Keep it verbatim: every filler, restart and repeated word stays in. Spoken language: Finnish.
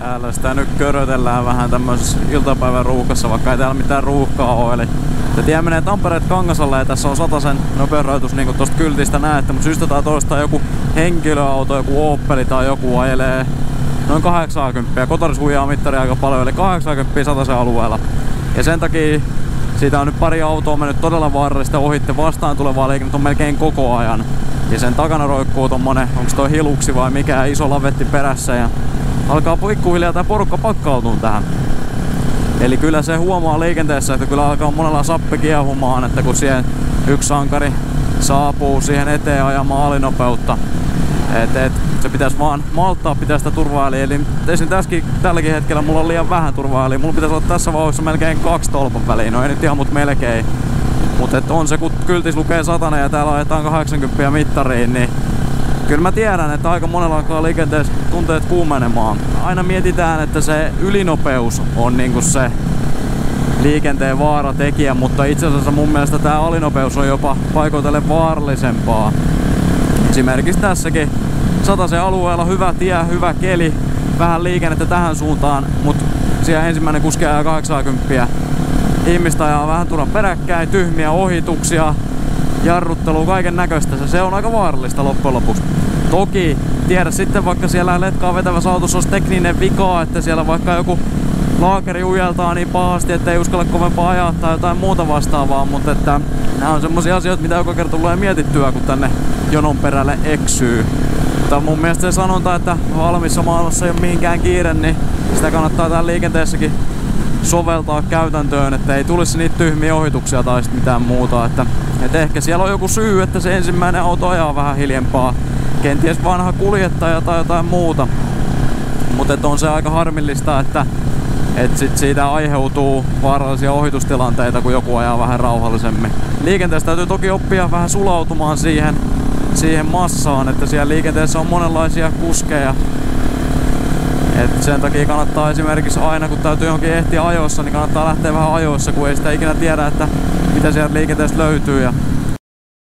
Täällä sitä nyt körötellään vähän tämmöisessä iltapäivän ruuhkassa, vaikka ei täällä mitään ruuhkaa ole. Eli tie menee Tampereet Kangasalle ja tässä on satasen nopeusrajoitus niin kuin tosta kyltistä näette, mutta syystä tai toista joku henkilöauto, joku Opeli tai joku ajelee noin kahdeksankymmentä. Kotaris huijaa mittari aika paljon, eli kahdeksankymmentä satasen alueella. Ja sen takia siitä on nyt pari autoa mennyt todella vaarallista ohitte, vastaan tulevaa liikennettä on melkein koko ajan. Ja sen takana roikkuu tommonen, onks toi Hiluksi vai mikä, iso lavetti perässä ja alkaa pikkuhiljaa tää porukka pakkautua tähän. Eli kyllä se huomaa liikenteessä, että kyllä alkaa monella sappi kiehumaan, että kun siihen yksi sankari saapuu siihen eteen ajamaan alinopeutta. Et, et, se pitäisi vaan malttaa pitää sitä turvaväliä. Eli esim. Tässäkin, tälläkin hetkellä mulla on liian vähän turvaväliä. Mulla pitäisi olla tässä vauhdissa melkein kaksi tolpan väliä. No ei nyt ihan, mut melkein. Mutta on se, kun kyltis lukee satanen ja täällä ajetaan kahdeksankymmentä mittariin, niin kyllä mä tiedän, että aika monella alkaa liikenteessä tunteet kuumenemaan. Aina mietitään, että se ylinopeus on niinku se liikenteen vaaratekijä, mutta itse asiassa mun mielestä tää alinopeus on jopa paikoitellen vaarallisempaa. Esimerkiksi tässäkin satasen alueella hyvä tie, hyvä keli, vähän liikennettä tähän suuntaan, mutta siellä ensimmäinen kuski ajaa kahdeksankymmentä. Ihmistä ajaa vähän turhan peräkkäin, tyhmiä ohituksia, jarruttelua, kaiken näköistä. Se on aika vaarallista loppujen lopuksi. Toki tiedä sitten, vaikka siellä letkaa vetävässä autossa olisi tekninen vika, että siellä vaikka joku laakeri ujeltaa niin pahasti, että ei uskalla kovempaa ajaa tai jotain muuta vastaavaa, mutta että nämä on semmosia asioita, mitä joka kerta tulee mietittyä, kun tänne jonon perälle eksyy. Mutta mun mielestä se sanonta, että valmissa maailmassa ei ole mihinkään kiire, niin sitä kannattaa täällä liikenteessäkin soveltaa käytäntöön, että ei tulisi niitä tyhmiä ohituksia tai sit mitään muuta. Että, et ehkä siellä on joku syy, että se ensimmäinen auto ajaa vähän hiljempaa. Kenties vanha kuljettaja tai jotain muuta. Mutta on se aika harmillista, että et sit siitä aiheutuu vaarallisia ohitustilanteita, kun joku ajaa vähän rauhallisemmin. Liikenteessä täytyy toki oppia vähän sulautumaan siihen, siihen massaan, että siellä liikenteessä on monenlaisia kuskeja. Et sen takia kannattaa esimerkiksi aina, kun täytyy johonkin ehtiä ajoissa, niin kannattaa lähteä vähän ajoissa, kun ei sitä ikinä tiedä, että mitä sieltä liikenteestä löytyy. Ja